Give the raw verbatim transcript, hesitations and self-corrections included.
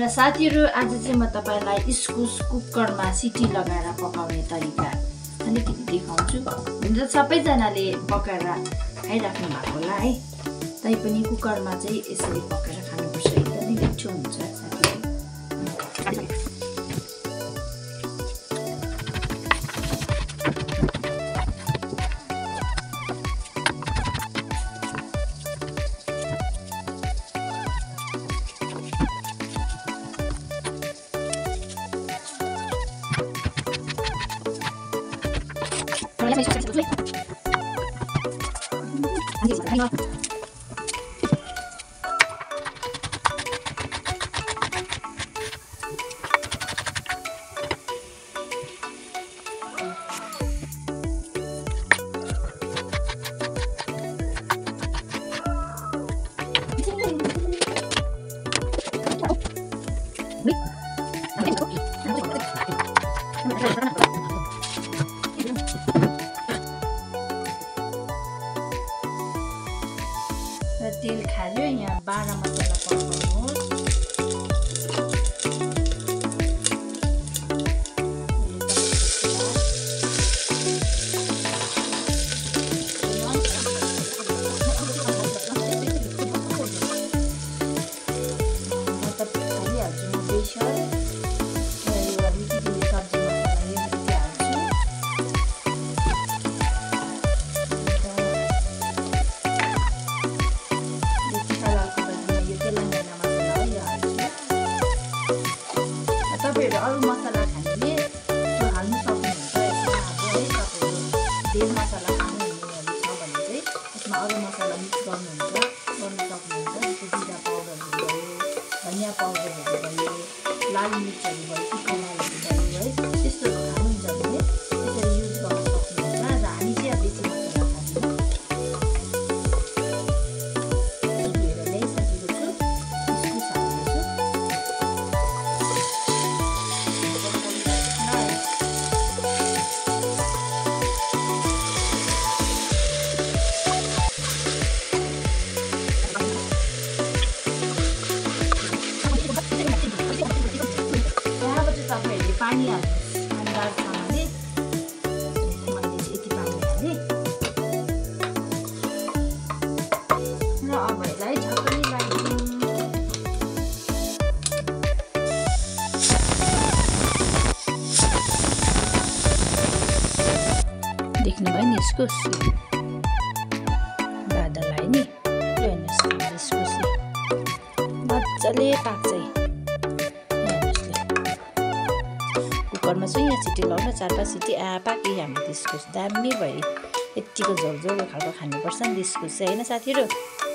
र साथीहरु आज चाहिँ म तपाईलाई इस्कुस कुकरमा सिटी लगाएर पकाउने तरिका अलिकति देखाउँछु। हुन्छ सबैजनाले पकाएर खाइराख्नु भएको होला है, तैपनि कुकरमा चाहिँ यसरी पकाएर खानुपर्छ, एकदमै मिठो हुन्छ साथीहरु। तेल खाल्यो, यहाँ बाह्र मसला पकाउनुहोस्। अरू मसला खाने हाल्नु सक्नुहुन्छ, यसमा अब है तपाईँहरू धेर मसला खानुहुनेहरू छ भने चाहिँ यसमा अरू मसला मिक्स गर्नुहुन्छ गर्न सक्नुहुन्छ। जस्तो जिरा पाउडरहरू भयो, धनियाँ पाउडरहरू भयो, लाल मिर्चहरू भयो, चिकनहरू भयो है, त्यस्तोहरू खानुहुन्छ भने यसरी युज गर्न सक्नुहुन्छ। र हामी चाहिँ अब बेसी मसला खाँदैनौँ। धोएर ल्याइसकेको छु, इस्कुस हाल्दैछु। तपाईँहरूले पानी हाल्नुहोस् अन्दाजसँगले। मैले चाहिँ यति पानी हालेँ र अब यसलाई झक्कै लगाइदिउँ। देख्नुभयो नि इस्कुस बादल आयो नि, हेर्नुहोस् इस्कुसले मजाले पाक्छ। कुकरमा चाहिँ यहाँ सिटी लगाउन चार पाँच सिटी आ पाके हाम्रो इस्कुस दामी भयो। यतिको झोल झोल खालको खानुपर्छ नि इस्कुस चाहिँ होइन साथीहरू।